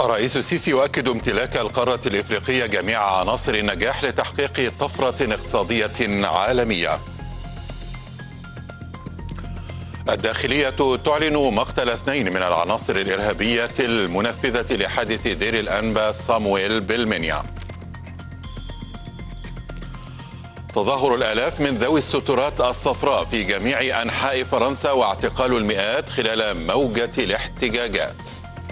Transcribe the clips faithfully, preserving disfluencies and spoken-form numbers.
الرئيس السيسي يؤكد امتلاك القارة الإفريقية جميع عناصر النجاح لتحقيق طفرة اقتصادية عالمية. الداخلية تعلن مقتل اثنين من العناصر الإرهابية المنفذة لحادث دير الأنبا صامويل بالمنيا. تظاهر الآلاف من ذوي السترات الصفراء في جميع أنحاء فرنسا واعتقال المئات خلال موجة الاحتجاجات.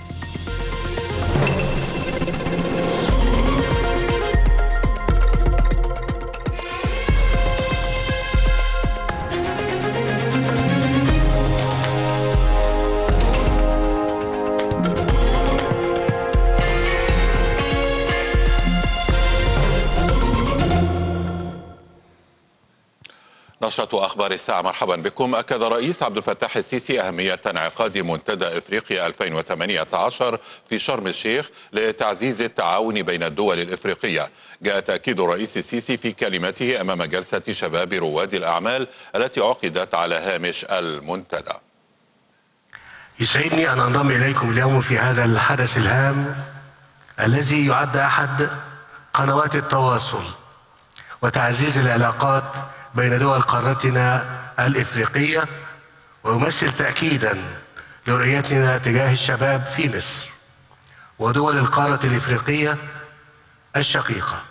نشرة أخبار الساعة، مرحبا بكم. أكد الرئيس عبد الفتاح السيسي أهمية انعقاد منتدى إفريقيا ألفين وثمانية عشر في شرم الشيخ لتعزيز التعاون بين الدول الإفريقية. جاء تأكيد الرئيس السيسي في كلمته أمام جلسة شباب رواد الأعمال التي عقدت على هامش المنتدى. يسعدني أن أنضم إليكم اليوم في هذا الحدث الهام الذي يعد أحد قنوات التواصل وتعزيز العلاقات بين دول قارتنا الإفريقية، ويمثل تأكيدا لرؤيتنا تجاه الشباب في مصر ودول القارة الإفريقية الشقيقة،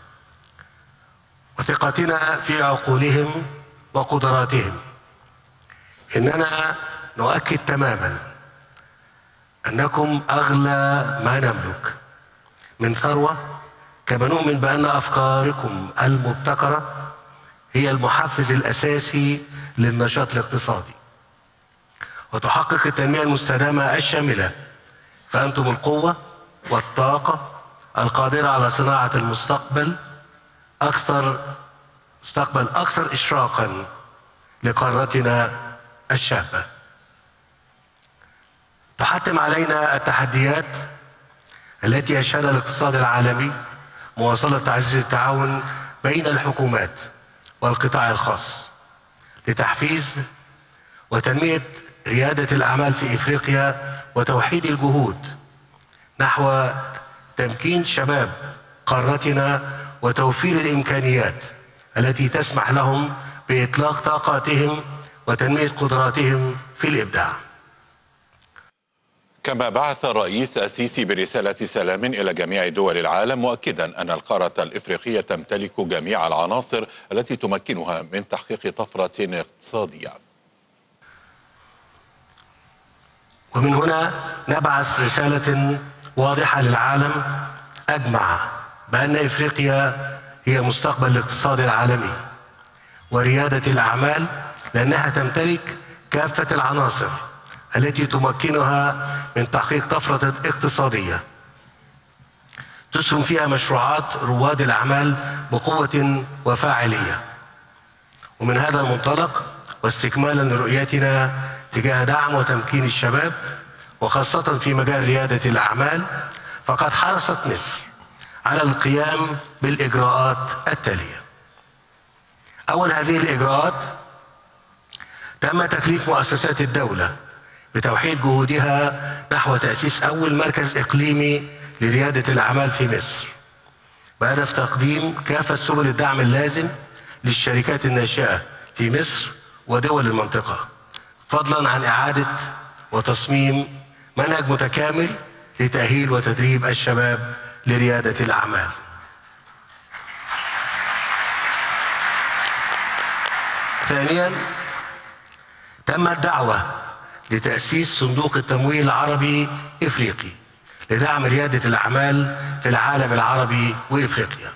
وثقتنا في عقولهم وقدراتهم. إننا نؤكد تماما أنكم أغلى ما نملك من ثروة، كما نؤمن بأن أفكاركم المبتكرة هي المحفز الأساسي للنشاط الاقتصادي وتحقق التنمية المستدامة الشاملة، فأنتم القوة والطاقة القادرة على صناعة المستقبل أكثر مستقبل أكثر إشراقا لقارتنا الشابة. تحتم علينا التحديات التي يشهدها الاقتصاد العالمي مواصلة تعزيز التعاون بين الحكومات والقطاع الخاص لتحفيز وتنمية ريادة الأعمال في إفريقيا وتوحيد الجهود نحو تمكين شباب قارتنا وتوفير الإمكانيات التي تسمح لهم بإطلاق طاقاتهم وتنمية قدراتهم في الإبداع. كما بعث الرئيس السيسي برسالة سلام إلى جميع دول العالم، مؤكدا أن القارة الإفريقية تمتلك جميع العناصر التي تمكنها من تحقيق طفرة اقتصادية. ومن هنا نبعث رسالة واضحة للعالم أجمع بأن إفريقيا هي مستقبل الاقتصاد العالمي وريادة الأعمال، لأنها تمتلك كافة العناصر التي تمكنها من تحقيق طفرة اقتصادية تسهم فيها مشروعات رواد الأعمال بقوة وفاعلية. ومن هذا المنطلق واستكمالا لرؤيتنا تجاه دعم وتمكين الشباب وخاصة في مجال ريادة الأعمال، فقد حرصت مصر على القيام بالإجراءات التالية. أول هذه الإجراءات، تم تكليف مؤسسات الدولة بتوحيد جهودها نحو تأسيس أول مركز إقليمي لريادة الأعمال في مصر، بهدف تقديم كافة سبل الدعم اللازم للشركات الناشئة في مصر ودول المنطقة، فضلا عن إعادة وتصميم منهج متكامل لتأهيل وتدريب الشباب لريادة الأعمال. ثانيا، تم الدعوة لتأسيس صندوق التمويل العربي إفريقي لدعم ريادة الأعمال في العالم العربي وإفريقيا.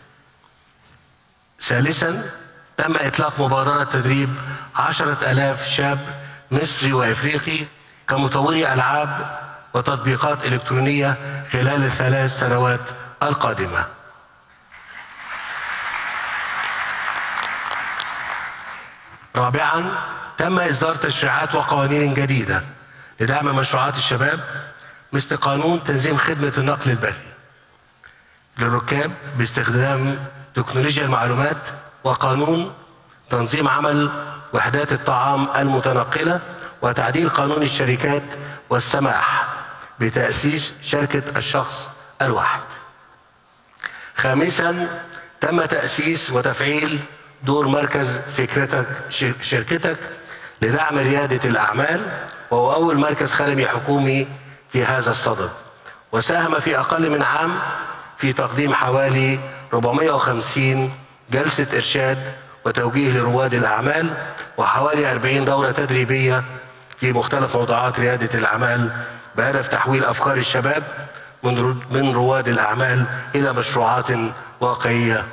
ثالثا، تم إطلاق مبادرة تدريب عشرة آلاف شاب مصري وإفريقي كمطوري ألعاب وتطبيقات إلكترونية خلال الثلاث سنوات القادمة. رابعا، تم إصدار تشريعات وقوانين جديدة لدعم مشروعات الشباب، مثل قانون تنظيم خدمة النقل البري للركاب باستخدام تكنولوجيا المعلومات، وقانون تنظيم عمل وحدات الطعام المتنقلة، وتعديل قانون الشركات والسماح بتأسيس شركة الشخص الواحد. خامسا، تم تأسيس وتفعيل دور مركز فكرتك شركتك لدعم ريادة الأعمال، وهو أول مركز خدمي حكومي في هذا الصدد، وساهم في أقل من عام في تقديم حوالي أربعمائة وخمسين جلسة إرشاد وتوجيه لرواد الأعمال، وحوالي أربعين دورة تدريبية في مختلف موضوعات ريادة الأعمال، بهدف تحويل أفكار الشباب من رواد الأعمال إلى مشروعات واقعية.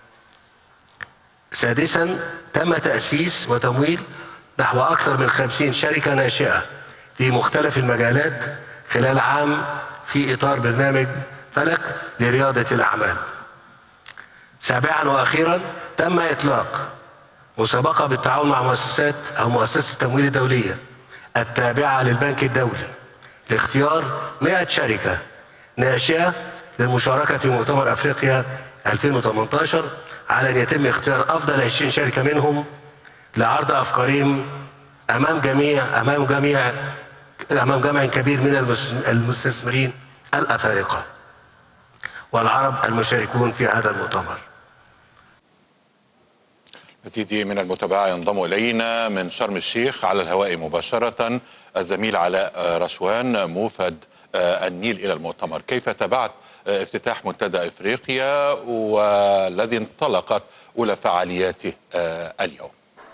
سادسا، تم تأسيس وتمويل نحو أكثر من خمسين شركة ناشئة في مختلف المجالات خلال عام في إطار برنامج فلك لريادة الأعمال. سابعا وأخيرا، تم إطلاق مسابقة بالتعاون مع مؤسسات أو مؤسسة التمويل الدولية التابعة للبنك الدولي لاختيار مائة شركة ناشئة للمشاركة في مؤتمر أفريقيا ألفين وثمانية عشر، على أن يتم اختيار أفضل عشرين شركة منهم لعرض أفكارهم أمام جميع أمام جميع أمام جمع كبير من المستثمرين الأفارقة والعرب المشاركون في هذا المؤتمر. مزيد من المتابعة ينضم إلينا من شرم الشيخ على الهواء مباشرة الزميل علاء رشوان، موفد النيل إلى المؤتمر. كيف تابعت افتتاح منتدى إفريقيا والذي انطلقت أولى فعالياته اليوم؟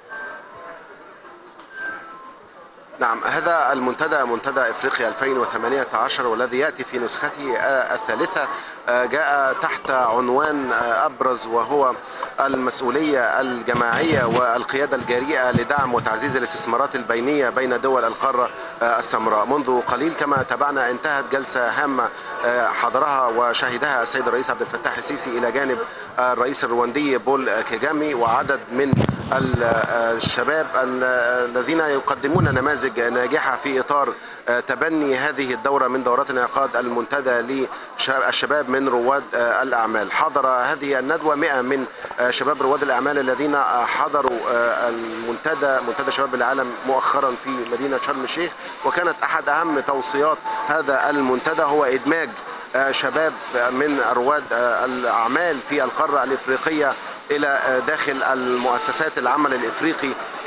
نعم، هذا المنتدى منتدى إفريقيا ألفين وثمانية عشر والذي يأتي في نسخته الثالثة جاء تحت عنوان أبرز، وهو المسؤولية الجماعية والقيادة الجريئة لدعم وتعزيز الاستثمارات البينية بين دول القارة السمراء. منذ قليل كما تابعنا انتهت جلسة هامة حضرها وشهدها السيد الرئيس عبد الفتاح السيسي إلى جانب الرئيس الرواندي بول كيجامي وعدد من الشباب الذين يقدمون نماذج ناجحة في إطار تبني هذه الدورة من دورات انعقاد المنتدى للشباب من رواد الأعمال. حضر هذه الندوة مئة من شباب رواد الأعمال الذين حضروا المنتدى منتدى شباب العالم مؤخرا في مدينة شرم الشيخ، وكانت أحد أهم توصيات هذا المنتدى هو إدماج شباب من رواد الأعمال في القارة الإفريقية إلى داخل المؤسسات العمل الإفريقي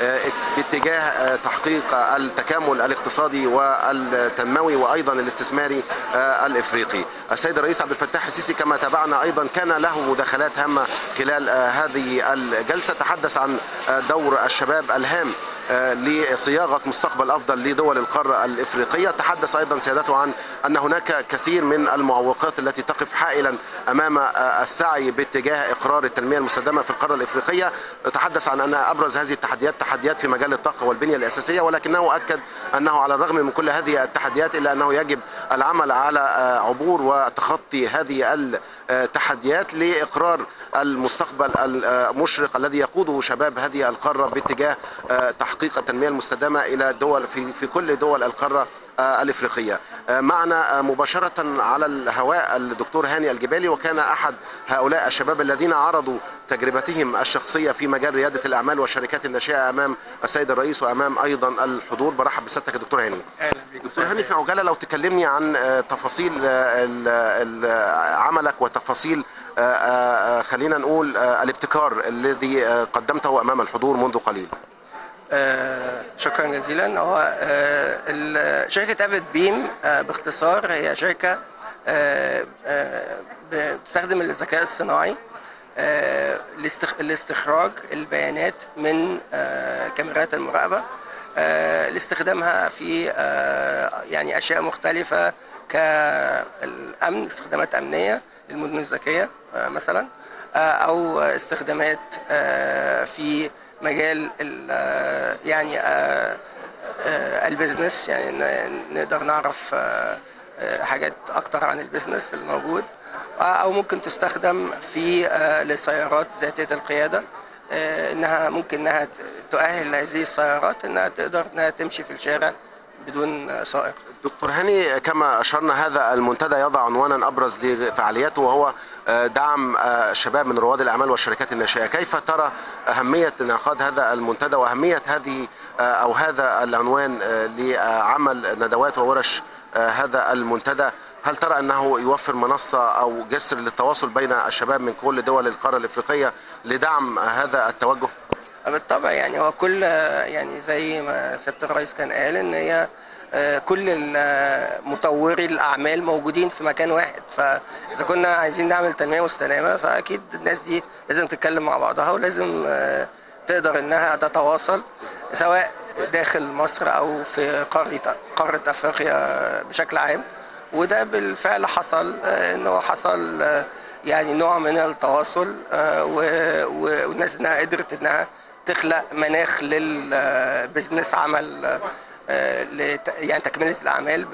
باتجاه تحقيق التكامل الاقتصادي والتنموي وأيضا الاستثماري الإفريقي. السيد الرئيس عبد الفتاح السيسي كما تابعنا أيضا كان له مداخلات هامة خلال هذه الجلسة، تحدث عن دور الشباب الهام لصياغة مستقبل أفضل لدول القارة الإفريقية. تحدث أيضا سيادته عن أن هناك كثير من المعوقات التي تقف حائلا أمام السعي باتجاه إقرار التنمية المستدامة في القارة الإفريقية. تحدث عن أن أبرز هذه التحديات تحديات في مجال الطاقة والبنية الأساسية، ولكنه أكد أنه على الرغم من كل هذه التحديات إلا أنه يجب العمل على عبور وتخطي هذه التحديات لإقرار المستقبل المشرق الذي يقوده شباب هذه القارة باتجاه تحقيق التنمية المستدامة إلى دول في في كل دول القارة الإفريقية. معنا مباشرة على الهواء الدكتور هاني الجبالي، وكان أحد هؤلاء الشباب الذين عرضوا تجربتهم الشخصية في مجال ريادة الأعمال والشركات الناشئة أمام السيد الرئيس وأمام أيضا الحضور. برحب بسيادتك يا دكتور هاني. دكتور هاني، في عجالة لو تكلمني عن تفاصيل عملك وتفاصيل خلينا نقول الابتكار الذي قدمته أمام الحضور منذ قليل. آه شكرا جزيلا. هو آه شركة افيد بيم آه باختصار هي شركة آه آه بتستخدم الذكاء الصناعي آه لاستخراج البيانات من آه كاميرات المراقبة آه لاستخدامها في آه يعني أشياء مختلفة كالأمن، استخدامات أمنية للمدن الذكية آه مثلا، آه أو استخدامات آه في مجال يعني البيزنس، يعني نقدر نعرف حاجات اكتر عن البيزنس الموجود، او ممكن تستخدم في لسيارات ذاتية القيادة، انها ممكن انها تؤهل هذه السيارات انها تقدر انها تمشي في الشارع بدون سائق. دكتور هاني، كما أشرنا هذا المنتدى يضع عنوانا أبرز لفعالياته وهو دعم الشباب من رواد الأعمال والشركات الناشئة. كيف ترى أهمية انعقاد هذا المنتدى وأهمية هذه أو هذا العنوان لعمل ندوات وورش هذا المنتدى؟ هل ترى أنه يوفر منصة أو جسر للتواصل بين الشباب من كل دول القارة الإفريقية لدعم هذا التوجه؟ بالطبع، يعني هو كل يعني زي ما سيادة الرئيس كان قال ان هي كل مطوري الاعمال موجودين في مكان واحد، فاذا كنا عايزين نعمل تنميه مستدامه فاكيد الناس دي لازم تتكلم مع بعضها ولازم تقدر انها تتواصل سواء داخل مصر او في قاره قاره افريقيا بشكل عام. وده بالفعل حصل، انه حصل يعني نوع من التواصل، والناس انها قدرت انها تخلق مناخ للبزنس، عمل يعني تكملة الأعمال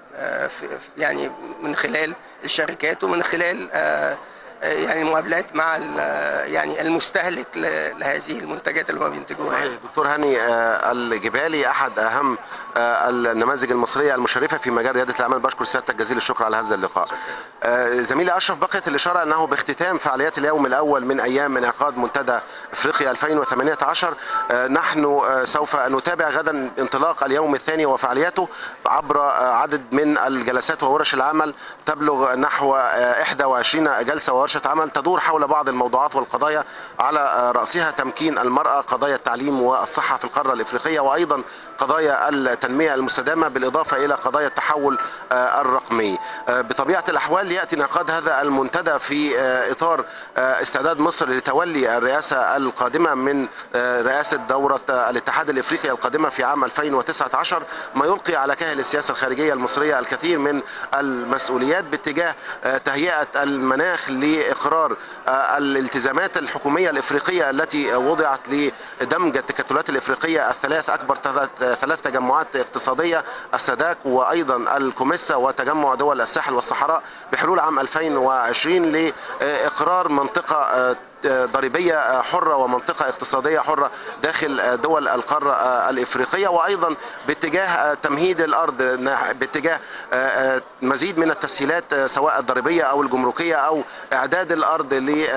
يعني من خلال الشركات ومن خلال يعني المقابلات مع يعني المستهلك لهذه المنتجات اللي هم بينتجوها. صحيح. دكتور هاني، الجبالي أحد أهم النماذج المصرية المشرفة في مجال ريادة الأعمال، بشكر سيادتك جزيل الشكر على هذا اللقاء. زميلي أشرف، بقيت الإشارة أنه باختتام فعاليات اليوم الأول من أيام انعقاد منتدى إفريقيا ألفين وثمانية عشر نحن سوف نتابع غدا انطلاق اليوم الثاني وفعالياته عبر عدد من الجلسات وورش العمل تبلغ نحو إحدى وعشرين جلسة وورشة عمل تدور حول بعض الموضوعات والقضايا، على رأسها تمكين المرأة، قضايا التعليم والصحة في القارة الإفريقية، وأيضا قضايا التنمية المستدامة، بالإضافة إلى قضايا التحول الرقمي. بطبيعة الأحوال يأتي انعقاد هذا المنتدى في إطار استعداد مصر لتولي الرئاسة القادمة من رئاسة دورة الاتحاد الإفريقي القادمة في عام ألفين وتسعة عشر، ما يلقي على كاهل السياسة الخارجية المصرية الكثير من المسؤوليات باتجاه تهيئة المناخ لإقرار الالتزامات الحكومية الإفريقية التي وضعت لدمج التكتلات الإفريقية الثلاث، أكبر ثلاث تجمعات اقتصادية، الساداك وأيضا الكوميسا وتجمع دول الساحل والصحراء، بحلول عام ألفين وعشرين لإقرار منطقة ضريبية حرة ومنطقة اقتصادية حرة داخل دول القارة الإفريقية، وأيضا باتجاه تمهيد الأرض، باتجاه مزيد من التسهيلات سواء الضريبية أو الجمركية، أو إعداد الأرض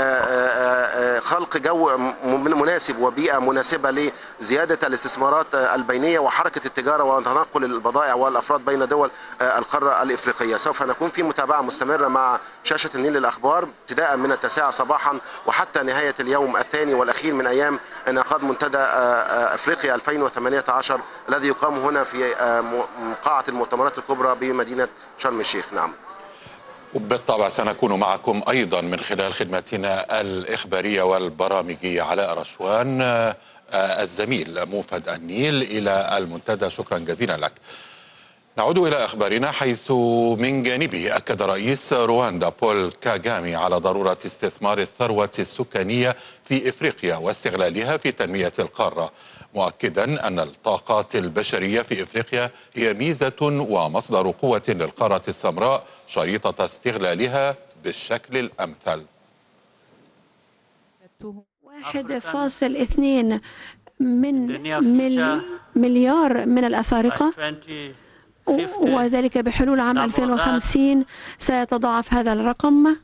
لخلق جو مناسب وبيئة مناسبة لزيادة الاستثمارات البينية وحركة التجارة وتنقل البضائع والأفراد بين دول القارة الإفريقية. سوف نكون في متابعة مستمرة مع شاشة النيل للأخبار ابتداء من التاسعة صباحا وحتى نهاية اليوم الثاني والأخير من أيام انعقاد منتدى أفريقيا ألفين وثمانية عشر الذي يقام هنا في قاعة المؤتمرات الكبرى بمدينة شرم الشيخ. نعم، وبالطبع سنكون معكم أيضا من خلال خدمتنا الإخبارية والبرامجية. علاء رشوان الزميل موفد النيل إلى المنتدى، شكرا جزيلا لك. نعود إلى أخبارنا، حيث من جانبه أكد رئيس رواندا بول كاغامي على ضرورة استثمار الثروة السكانية في إفريقيا واستغلالها في تنمية القارة، مؤكدا أن الطاقات البشرية في إفريقيا هي ميزة ومصدر قوة للقارة السمراء شريطة استغلالها بالشكل الأمثل. واحد فاصل اثنين من مليار من الأفارقة، وذلك بحلول عام ألفين وخمسين سيتضاعف هذا الرقم.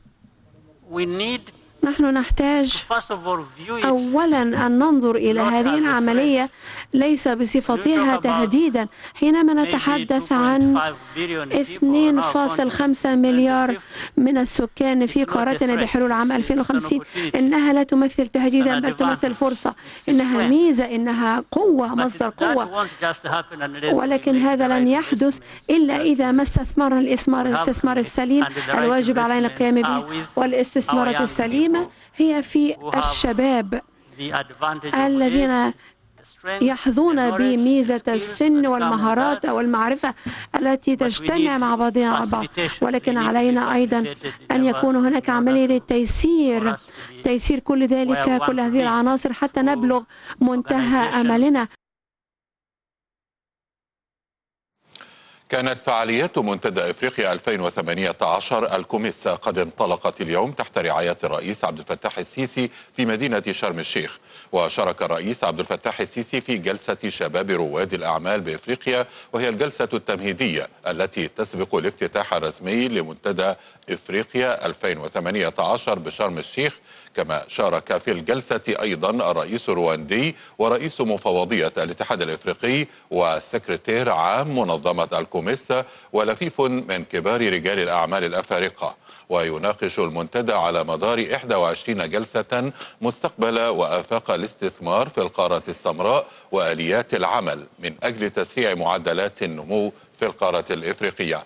نحن نحتاج أولا أن ننظر إلى هذه العملية ليس بصفتها تهديدا. حينما نتحدث عن اثنين فاصلة خمسة مليار من السكان في قارتنا بحلول عام ألفين وخمسين، إنها لا تمثل تهديدا بل تمثل فرصة، إنها ميزة، إنها قوة، مصدر قوة. ولكن هذا لن يحدث إلا إذا ما استثمرنا الاستثمار السليم الواجب علينا القيام به. والاستثمارات السليمة هي في الشباب الذين يحظون بميزة السن والمهارات والمعرفة التي تجتمع مع بعضها البعض. ولكن علينا أيضا أن يكون هناك عملية للتيسير، تيسير كل ذلك، كل هذه العناصر حتى نبلغ منتهى أملنا. كانت فعاليات منتدى إفريقيا ألفين وثمانية عشر الكوميسا قد انطلقت اليوم تحت رعاية الرئيس عبد الفتاح السيسي في مدينة شرم الشيخ. وشارك الرئيس عبد الفتاح السيسي في جلسة شباب رواد الأعمال بإفريقيا، وهي الجلسة التمهيدية التي تسبق الافتتاح الرسمي لمنتدى إفريقيا ألفين وثمانية عشر بشرم الشيخ. كما شارك في الجلسة أيضا الرئيس الرواندي ورئيس مفوضية الاتحاد الإفريقي وسكرتير عام منظمة الكوميسا ولفيف من كبار رجال الأعمال الأفارقة. ويناقش المنتدى على مدار إحدى وعشرين جلسة مستقبل وآفاق الاستثمار في القارة السمراء وآليات العمل من أجل تسريع معدلات النمو في القارة الإفريقية.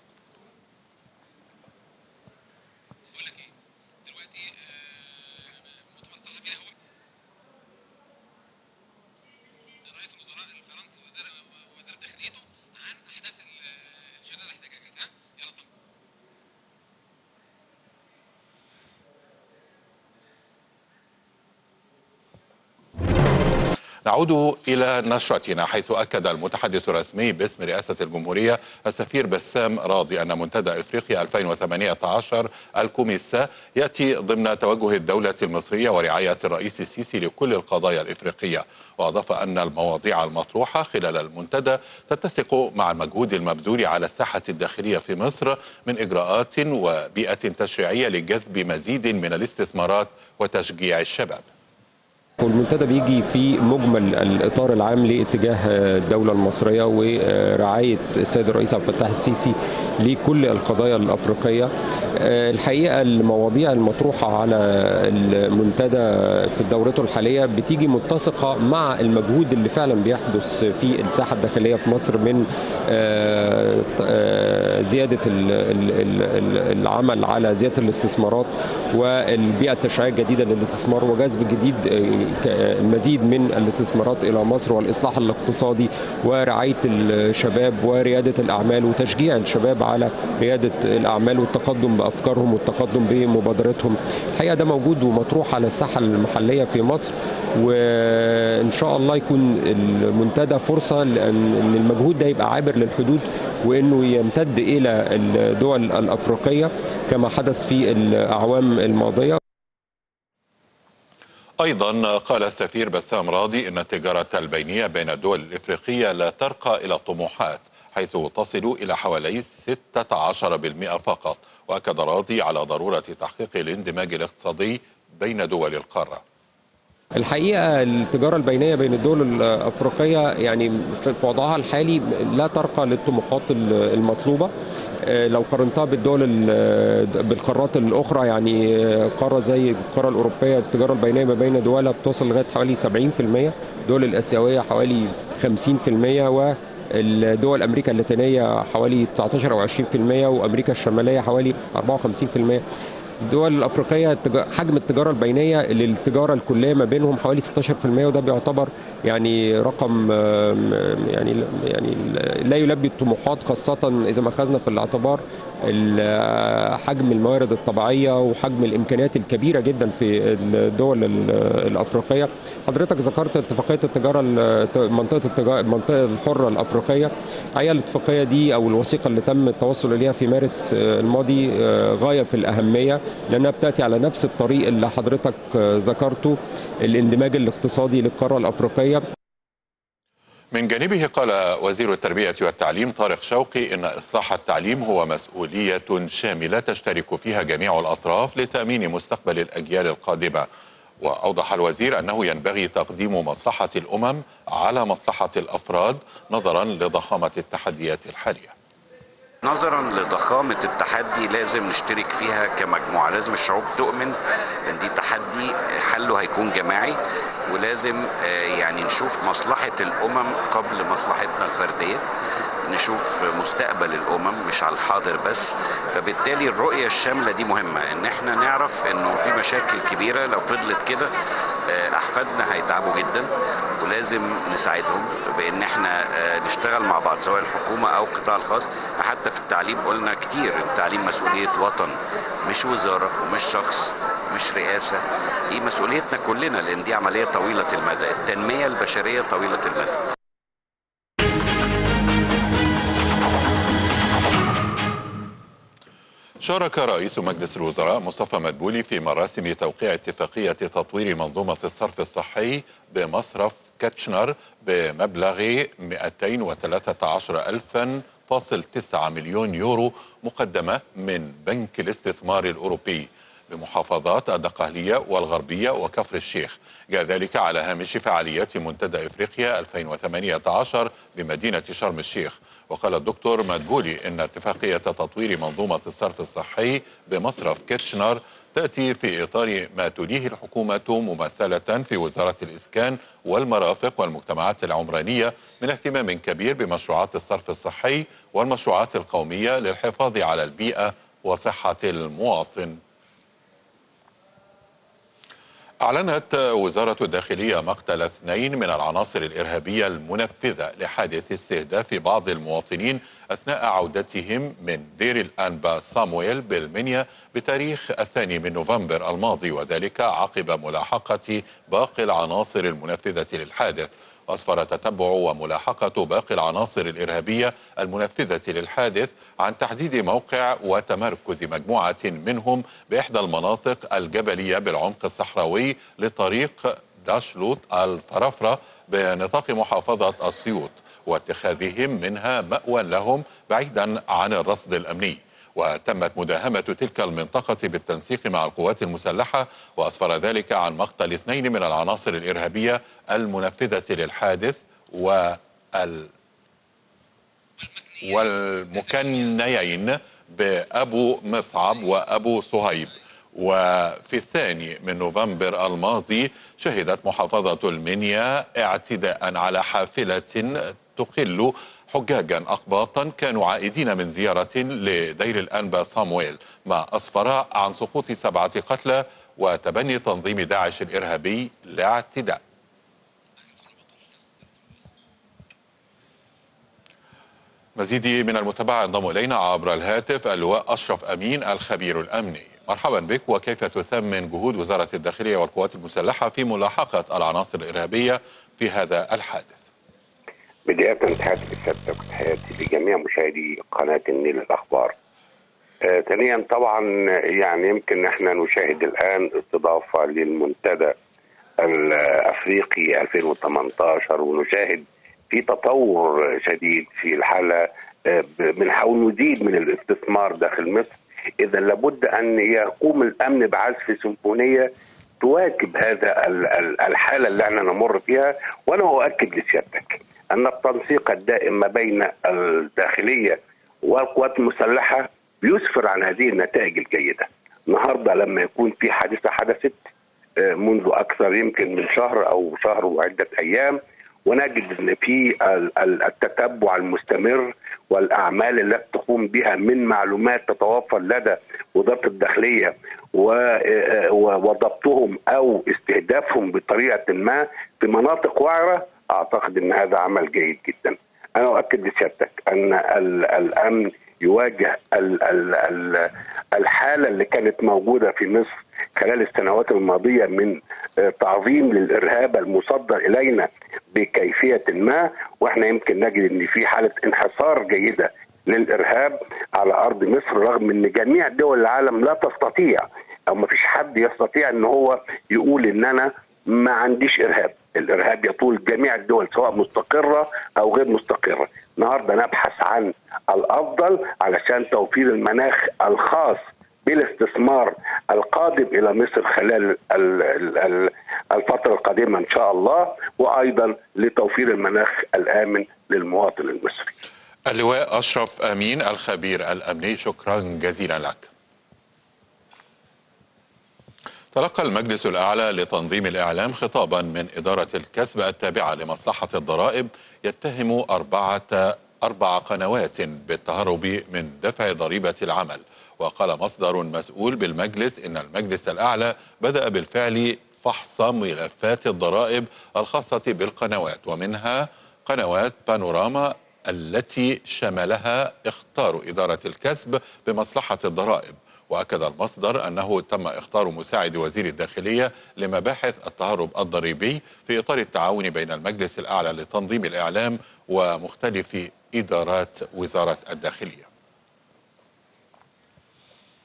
نعود إلى نشرتنا، حيث أكد المتحدث الرسمي باسم رئاسة الجمهورية السفير بسام راضي أن منتدى إفريقيا ألفين وثمانية عشر الكوميسا يأتي ضمن توجه الدولة المصرية ورعاية الرئيس السيسي لكل القضايا الإفريقية. وأضاف أن المواضيع المطروحة خلال المنتدى تتسق مع المجهود المبذول على الساحة الداخلية في مصر من إجراءات وبيئة تشريعية لجذب مزيد من الاستثمارات وتشجيع الشباب. والمنتدى بيجي في مجمل الإطار العام لاتجاه الدولة المصرية ورعاية السيد الرئيس عبد الفتاح السيسي لكل القضايا الأفريقية. الحقيقة المواضيع المطروحة على المنتدى في دورته الحالية بتيجي متسقة مع المجهود اللي فعلا بيحدث في الساحة الداخلية في مصر من زيادة العمل على زيادة الاستثمارات والبيئة التشريعية الجديدة للاستثمار وجذب جديد المزيد من الاستثمارات إلى مصر والإصلاح الاقتصادي ورعاية الشباب وريادة الأعمال وتشجيع الشباب على ريادة الأعمال والتقدم بأفكارهم والتقدم بمبادراتهم. الحقيقة ده موجود ومطروح على الساحة المحلية في مصر، وإن شاء الله يكون المنتدى فرصة لأن المجهود ده يبقى عابر للحدود وإنه يمتد إلى الدول الأفريقية كما حدث في الأعوام الماضية. أيضا قال السفير بسام راضي إن التجارة البينية بين الدول الإفريقية لا ترقى إلى الطموحات، حيث تصل إلى حوالي ستة عشر بالمئة فقط. وأكد راضي على ضرورة تحقيق الاندماج الاقتصادي بين دول القارة. الحقيقة التجارة البينية بين الدول الأفريقية يعني في وضعها الحالي لا ترقى للطموحات المطلوبة لو قارنتها بالدول بالقارات الأخرى. يعني قارة زي القارة الأوروبية التجارة البينية ما بين دولها بتوصل لغاية حوالي سبعين بالمئة، الدول الآسيوية حوالي خمسين بالمئة، والدول أمريكا اللاتينية حوالي تسعة عشر أو عشرين بالمئة، وأمريكا الشمالية حوالي أربعة وخمسين بالمئة. الدول الأفريقية حجم التجارة البينية للتجارة الكلية ما بينهم حوالي ستة عشر بالمئة، وده بيعتبر يعني رقم يعني يعني لا يلبي الطموحات، خاصة إذا ما أخذنا في الاعتبار حجم الموارد الطبيعية وحجم الإمكانيات الكبيرة جدا في الدول الأفريقية. حضرتك ذكرت اتفاقية التجارة منطقة التجارة المنطقة الحرة الأفريقية. هي الاتفاقية دي أو الوثيقة اللي تم التوصل إليها في مارس الماضي غاية في الأهمية، لأنها بتأتي على نفس الطريق اللي حضرتك ذكرته، الاندماج الاقتصادي للقارة الأفريقية. من جانبه قال وزير التربية والتعليم طارق شوقي إن إصلاح التعليم هو مسؤولية شاملة تشترك فيها جميع الأطراف لتأمين مستقبل الأجيال القادمة. وأوضح الوزير أنه ينبغي تقديم مصلحة الأمم على مصلحة الأفراد نظرا لضخامة التحديات الحالية. نظرا لضخامة التحدي لازم نشترك فيها كمجموعة، لازم الشعوب تؤمن ان دي تحدي حله هيكون جماعي، ولازم يعني نشوف مصلحة الأمم قبل مصلحتنا الفردية، نشوف مستقبل الأمم مش على الحاضر بس. فبالتالي الرؤية الشاملة دي مهمة، ان احنا نعرف انه في مشاكل كبيرة لو فضلت كده أحفادنا هيتعبوا جدا، ولازم نساعدهم بان احنا نشتغل مع بعض سواء الحكومة او القطاع الخاص. حتى في التعليم قلنا كتير التعليم مسؤولية وطن، مش وزارة ومش شخص مش رئاسة، دي مسؤوليتنا كلنا لان دي عملية طويلة المدى، التنمية البشرية طويلة المدى. شارك رئيس مجلس الوزراء مصطفى مدبولي في مراسم توقيع اتفاقية تطوير منظومة الصرف الصحي بمصرف كاتشنر بمبلغ مئتين وثلاثة عشر ألفا فاصل تسعة مليون يورو مقدمة من بنك الاستثمار الأوروبي بمحافظات الدقهلية والغربية وكفر الشيخ. جاء ذلك على هامش فعاليات منتدى إفريقيا ألفين وثمانية عشر بمدينة شرم الشيخ. وقال الدكتور مدبولي إن اتفاقية تطوير منظومة الصرف الصحي بمصرف كيتشنر تأتي في إطار ما تليه الحكومة ممثلة في وزارة الإسكان والمرافق والمجتمعات العمرانية من اهتمام كبير بمشروعات الصرف الصحي والمشروعات القومية للحفاظ على البيئة وصحة المواطن. أعلنت وزارة الداخلية مقتل اثنين من العناصر الإرهابية المنفذة لحادث استهداف بعض المواطنين أثناء عودتهم من دير الأنبا صامويل بالمنيا بتاريخ الثاني من نوفمبر الماضي، وذلك عقب ملاحقة باقي العناصر المنفذة للحادث. أسفر تتبع وملاحقة باقي العناصر الإرهابية المنفذة للحادث عن تحديد موقع وتمركز مجموعة منهم بإحدى المناطق الجبلية بالعمق الصحراوي لطريق داشلوت الفرافرة بنطاق محافظة أسيوط، واتخاذهم منها مأوى لهم بعيدا عن الرصد الأمني. وتمت مداهمة تلك المنطقة بالتنسيق مع القوات المسلحة، وأسفر ذلك عن مقتل اثنين من العناصر الإرهابية المنفذة للحادث وال... والمكنيين بأبو مصعب وأبو صهيب. وفي الثاني من نوفمبر الماضي شهدت محافظة المنيا اعتداء على حافلة تقل حجاجا أقباطا كانوا عائدين من زيارة لدير الأنبا صامويل، ما أسفر عن سقوط سبعة قتلى وتبني تنظيم داعش الإرهابي لاعتداء. مزيد من المتابعة ينضم إلينا عبر الهاتف اللواء أشرف أمين الخبير الأمني. مرحبا بك، وكيف تثمن جهود وزارة الداخلية والقوات المسلحة في ملاحقة العناصر الإرهابية في هذا الحادث؟ بداية تحياتي لسيادتك وتحياتي لجميع مشاهدي قناة النيل الأخبار. آه، ثانيا طبعا يعني يمكن احنا نشاهد الآن استضافة للمنتدى الأفريقي ألفين وثمانية عشر، ونشاهد في تطور شديد في الحالة. آه، بنحاول نزيد من الاستثمار داخل مصر، إذا لابد أن يقوم الأمن بعزف سيمفونية تواكب هذا الحالة اللي احنا نمر فيها. وأنا أؤكد لسيادتك أن التنسيق الدائم ما بين الداخلية والقوات المسلحة بيسفر عن هذه النتائج الجيدة. النهاردة لما يكون في حادثة حدثت منذ أكثر يمكن من شهر أو شهر وعدة أيام، ونجد أن في التتبع المستمر والأعمال التي تقوم بها من معلومات تتوفر لدى وزارة الداخلية وضبطهم أو استهدافهم بطريقة ما في مناطق وعرة، أعتقد أن هذا عمل جيد جدا. أنا أؤكد لسيادتك أن الأمن يواجه الحالة اللي كانت موجودة في مصر خلال السنوات الماضية من تعظيم للإرهاب المصدر إلينا بكيفية ما، وإحنا يمكن نجد أن في حالة انحصار جيدة للإرهاب على أرض مصر، رغم أن جميع دول العالم لا تستطيع أو ما فيش حد يستطيع أن هو يقول أن أنا ما عنديش إرهاب. الإرهاب يطول جميع الدول سواء مستقرة أو غير مستقرة. النهاردة نبحث عن الأفضل علشان توفير المناخ الخاص بالاستثمار القادم إلى مصر خلال الفترة القادمة إن شاء الله، وأيضا لتوفير المناخ الآمن للمواطن المصري. اللواء أشرف أمين الخبير الأمني، شكرا جزيلا لك. تلقى المجلس الأعلى لتنظيم الإعلام خطابا من إدارة الكسب التابعة لمصلحة الضرائب يتهم أربعة أربع قنوات بالتهرب من دفع ضريبة العمل. وقال مصدر مسؤول بالمجلس إن المجلس الأعلى بدأ بالفعل فحص ملفات الضرائب الخاصة بالقنوات، ومنها قنوات بانوراما التي شملها اختار إدارة الكسب بمصلحة الضرائب. وأكد المصدر أنه تم اختار مساعد وزير الداخلية لمباحث التهرب الضريبي في إطار التعاون بين المجلس الأعلى لتنظيم الإعلام ومختلف إدارات وزارة الداخلية.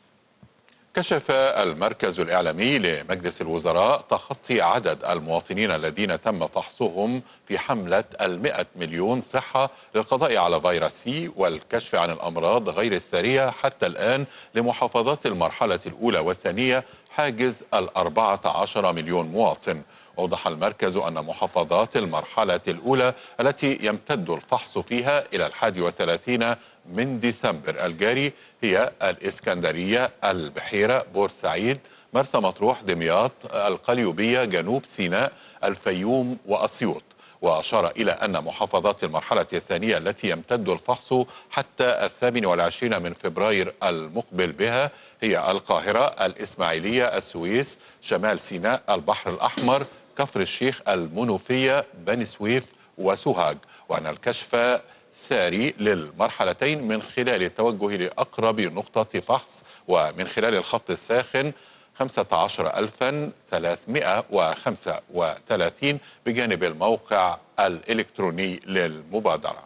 كشف المركز الإعلامي لمجلس الوزراء تخطي عدد المواطنين الذين تم فحصهم في حملة المئة مليون صحة للقضاء على فيروس سي والكشف عن الأمراض غير السارية حتى الآن لمحافظات المرحلة الأولى والثانية حاجز الأربعة عشر مليون مواطن. أوضح المركز أن محافظات المرحلة الأولى التي يمتد الفحص فيها إلى الحادي والثلاثين من ديسمبر الجاري هي الإسكندرية، البحيرة، بورسعيد، مرسى مطروح، دمياط، القليوبية، جنوب سيناء، الفيوم وأسيوط. وأشار إلى أن محافظات المرحلة الثانية التي يمتد الفحص حتى الثامن والعشرين من فبراير المقبل بها هي القاهرة، الإسماعيلية، السويس، شمال سيناء، البحر الأحمر، كفر الشيخ، المنوفية، بني سويف وسوهاج، وأن الكشف ساري للمرحلتين من خلال التوجه لأقرب نقطة فحص ومن خلال الخط الساخن خمسة عشر ألفا وثلاثمئة وخمسة وثلاثين بجانب الموقع الإلكتروني للمبادرة.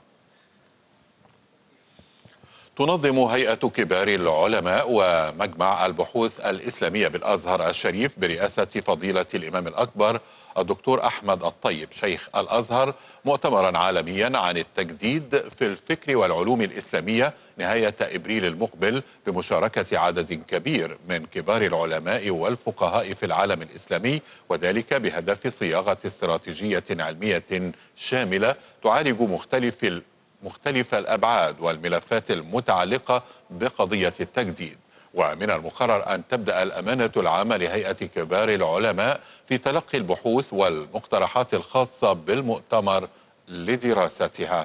تنظم هيئة كبار العلماء ومجمع البحوث الإسلامية بالأزهر الشريف برئاسة فضيلة الإمام الأكبر الدكتور أحمد الطيب شيخ الأزهر مؤتمرا عالميا عن التجديد في الفكر والعلوم الإسلامية نهاية إبريل المقبل بمشاركة عدد كبير من كبار العلماء والفقهاء في العالم الإسلامي، وذلك بهدف صياغة استراتيجية علمية شاملة تعالج مختلف مختلف الأبعاد والملفات المتعلقة بقضية التجديد. ومن المقرر أن تبدأ الأمانة العامة لهيئة كبار العلماء في تلقي البحوث والمقترحات الخاصة بالمؤتمر لدراستها.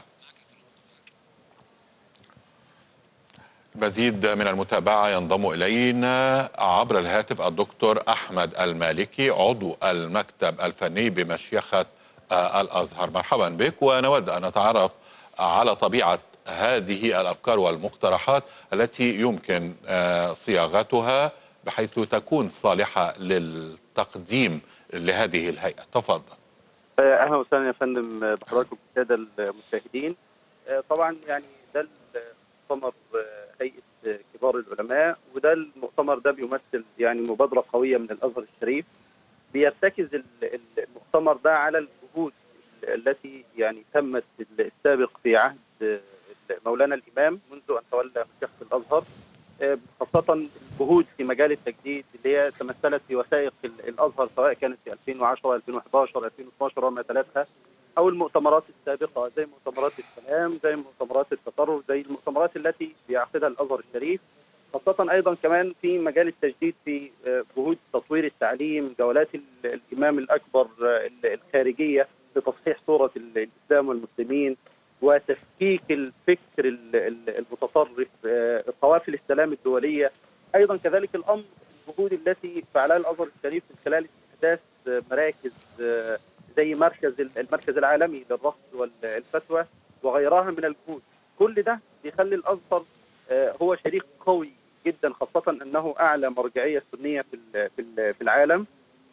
مزيد من المتابعة ينضم إلينا عبر الهاتف الدكتور أحمد المالكي عضو المكتب الفني بمشيخة الأزهر. مرحبا بك، ونود أن نتعرف على طبيعة هذه الأفكار والمقترحات التي يمكن صياغتها بحيث تكون صالحة للتقديم لهذه الهيئة. تفضل. أهلا وسهلا يا فندم بحضراتكم السادة المشاهدين. طبعا يعني ده المؤتمر هيئة كبار العلماء، وده المؤتمر ده بيمثل يعني مبادرة قوية من الأزهر الشريف. بيرتكز المؤتمر ده على الجهود التي يعني تمت السابق في عهد مولانا الإمام منذ أن تولى مشيخة الأزهر، خاصة الجهود في مجال التجديد اللي هي تمثلت في وثائق الأزهر سواء كانت في ألفين وعشرة ألفين وأحد عشر ألفين واثناشر وما تلتها، أو المؤتمرات السابقة زي مؤتمرات السلام، زي مؤتمرات التطرف، زي المؤتمرات التي بيعقدها الأزهر الشريف، خاصة أيضا كمان في مجال التجديد في جهود تطوير التعليم، جولات الإمام الأكبر الخارجية لتصحيح صورة الإسلام والمسلمين وتفكيك الفكر المتطرف، قوافل السلام الدولية. أيضا كذلك الأمر الجهود التي فعلها الأزهر الشريف من خلال استحداث مراكز زي مركز المركز العالمي للرصد والفتوى وغيرها من الجهود. كل ده بيخلي الأزهر هو شريك قوي جدا، خاصة أنه أعلى مرجعية سنية في في العالم،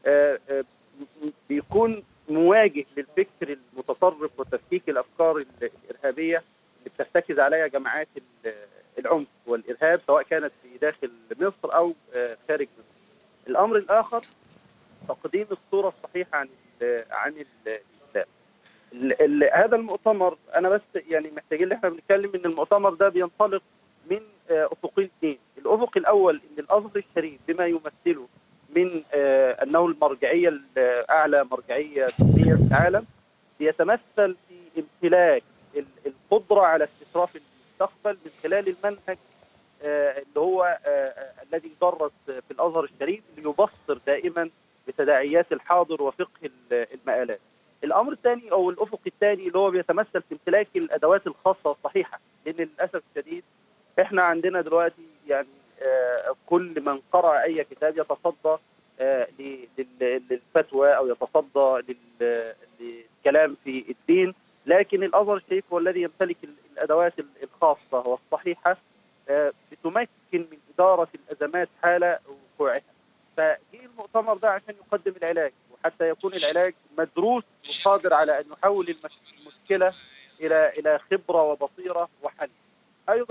بيكون مواجه للفكر المتطرف وتفكيك الافكار الارهابيه اللي بترتكز عليها جماعات العنف والارهاب سواء كانت في داخل مصر او خارج مصر. الامر الاخر تقديم الصوره الصحيحه عن عن الاسلام. هذا المؤتمر انا بس يعني محتاجين ان احنا بنتكلم ان المؤتمر ده بينطلق من افقين اثنين. الافق الاول ان الازهر الشريف بما يمثله من آه أنه المرجعية الأعلى مرجعية سنية في العالم بيتمثل في امتلاك القدرة على استشراف المستقبل من خلال المنهج آه اللي هو آه الذي يدرس في الأزهر الشريف، اللي يبصر دائما بتداعيات الحاضر وفقه المآلات. الأمر الثاني أو الأفق الثاني اللي هو بيتمثل في امتلاك الأدوات الخاصة الصحيحة، لأن للأسف الشديد إحنا عندنا دلوقتي يعني آه كل من قرأ أي كتاب يتصدى آه للفتوى أو يتصدى للكلام في الدين، لكن الأزهر الشريف هو الذي يمتلك الأدوات الخاصة والصحيحة آه بتمكن من إدارة الأزمات حال وقوعها. فجه المؤتمر ده عشان يقدم العلاج، وحتى يكون العلاج مدروس وقادر على أن يحول المشكلة إلى إلى خبرة وبصيرة وحل. أيضا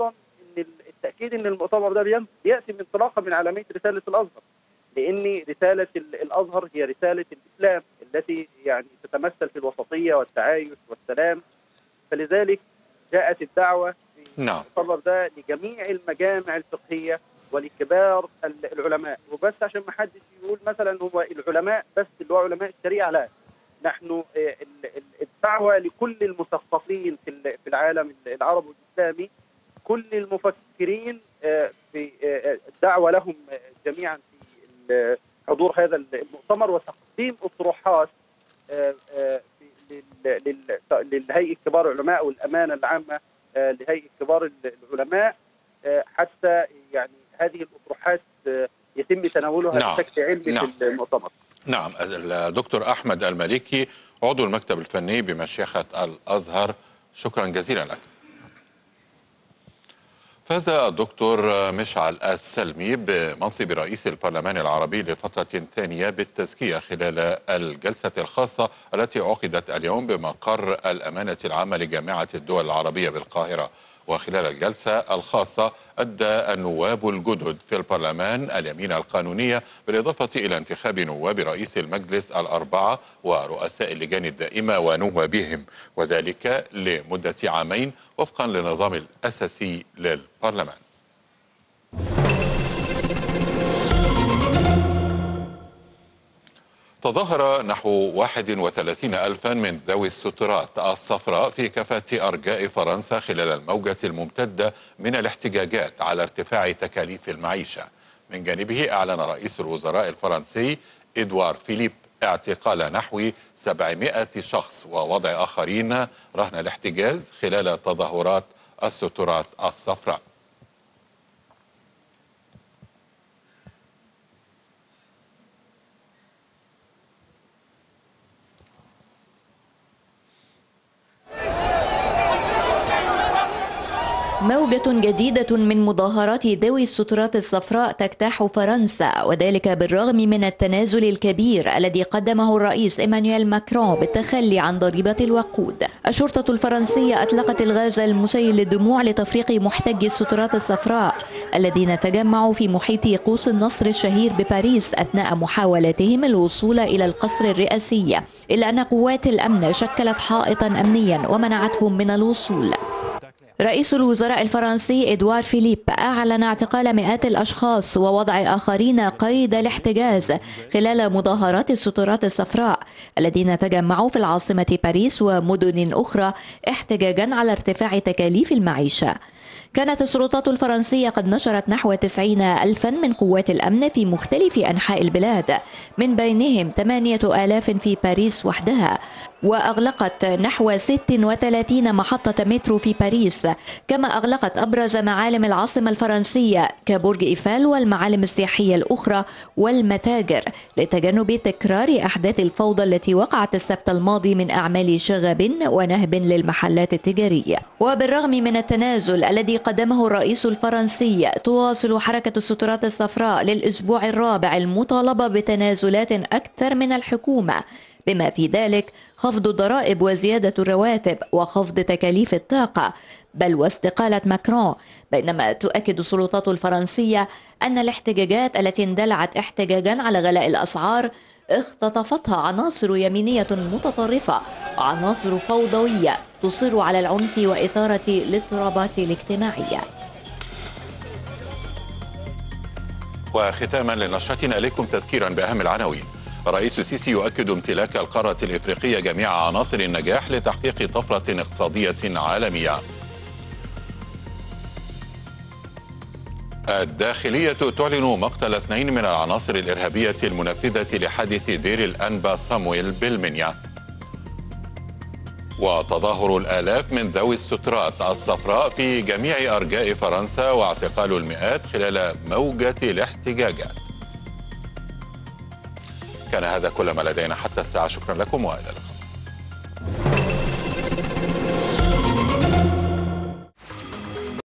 ان التاكيد ان المؤتمر ده بياتي من انطلاقه من علاميه رساله الازهر، لان رساله الازهر هي رساله الاسلام التي يعني تتمثل في الوسطيه والتعايش والسلام. فلذلك جاءت الدعوه في نعم. المؤتمر ده لجميع المجامع الفقهيه ولكبار العلماء، وبس عشان ما حدش يقول مثلا هو العلماء بس اللي هو علماء الشريعه، لا، نحن الدعوه لكل المثقفين في العالم العربي والاسلامي، كل المفكرين في الدعوه لهم جميعا في حضور هذا المؤتمر وتقديم اطروحات لهيئه كبار العلماء والامانه العامه لهيئه كبار العلماء، حتى يعني هذه الاطروحات يتم تناولها نعم. بشكل علمي نعم. في المؤتمر. نعم. الدكتور أحمد المالكي عضو المكتب الفني بمشيخة الأزهر، شكرا جزيلا لك. فاز الدكتور مشعل السلمي بمنصب رئيس البرلمان العربي لفترة ثانية بالتزكية خلال الجلسة الخاصة التي عقدت اليوم بمقر الأمانة العامة لجامعة الدول العربية بالقاهرة. وخلال الجلسة الخاصة أدى النواب الجدد في البرلمان اليمين القانونية بالإضافة إلى انتخاب نواب رئيس المجلس الأربعة ورؤساء اللجان الدائمة ونوابهم، وذلك لمدة عامين وفقا للنظام الأساسي للبرلمان. تظاهر نحو واحد وثلاثين ألفا من ذوي السترات الصفراء في كافة أرجاء فرنسا خلال الموجة الممتدة من الاحتجاجات على ارتفاع تكاليف المعيشة. من جانبه أعلن رئيس الوزراء الفرنسي إدوار فيليب اعتقال نحو سبعمائة شخص ووضع آخرين رهن الاحتجاز خلال تظاهرات السترات الصفراء. موجة جديدة من مظاهرات ذوي السترات الصفراء تجتاح فرنسا، وذلك بالرغم من التنازل الكبير الذي قدمه الرئيس إيمانويل ماكرون بالتخلي عن ضريبة الوقود. الشرطة الفرنسية أطلقت الغاز المسيل للدموع لتفريق محتجي السترات الصفراء الذين تجمعوا في محيط قوس النصر الشهير بباريس أثناء محاولتهم الوصول إلى القصر الرئاسي، إلا أن قوات الأمن شكلت حائطا أمنيا ومنعتهم من الوصول. رئيس الوزراء الفرنسي إدوار فيليب أعلن اعتقال مئات الأشخاص ووضع آخرين قيد الاحتجاز خلال مظاهرات السترات الصفراء الذين تجمعوا في العاصمة باريس ومدن أخرى احتجاجا على ارتفاع تكاليف المعيشة. كانت السلطات الفرنسية قد نشرت نحو تسعين ألفا من قوات الأمن في مختلف أنحاء البلاد، من بينهم ثمانية آلاف في باريس وحدها، وأغلقت نحو ستة وثلاثين محطة مترو في باريس، كما أغلقت أبرز معالم العاصمة الفرنسية كبرج إيفل والمعالم السياحية الأخرى والمتاجر لتجنب تكرار أحداث الفوضى التي وقعت السبت الماضي من أعمال شغب ونهب للمحلات التجارية. وبالرغم من التنازل الذي قدمه الرئيس الفرنسي، تواصل حركة السترات الصفراء للأسبوع الرابع المطالبة بتنازلات أكثر من الحكومة، بما في ذلك خفض الضرائب وزيادة الرواتب وخفض تكاليف الطاقة، بل واستقالة ماكرون. بينما تؤكد السلطات الفرنسية أن الاحتجاجات التي اندلعت احتجاجا على غلاء الأسعار اختطفتها عناصر يمينية متطرفة وعناصر فوضوية تصر على العنف وإثارة الاضطرابات الاجتماعية. وختاما لنشرتنا إليكم تذكيرا بأهم العناوين. الرئيس السيسي يؤكد امتلاك القارة الإفريقية جميع عناصر النجاح لتحقيق طفرة اقتصادية عالمية. الداخلية تعلن مقتل اثنين من العناصر الإرهابية المنفذة لحادث دير الأنبا صامويل بالمنيا. وتظاهر الآلاف من ذوي السترات الصفراء في جميع أرجاء فرنسا واعتقال المئات خلال موجة الاحتجاجات. كان هذا كل ما لدينا حتى الساعة، شكرا لكم وإلى اللقاء.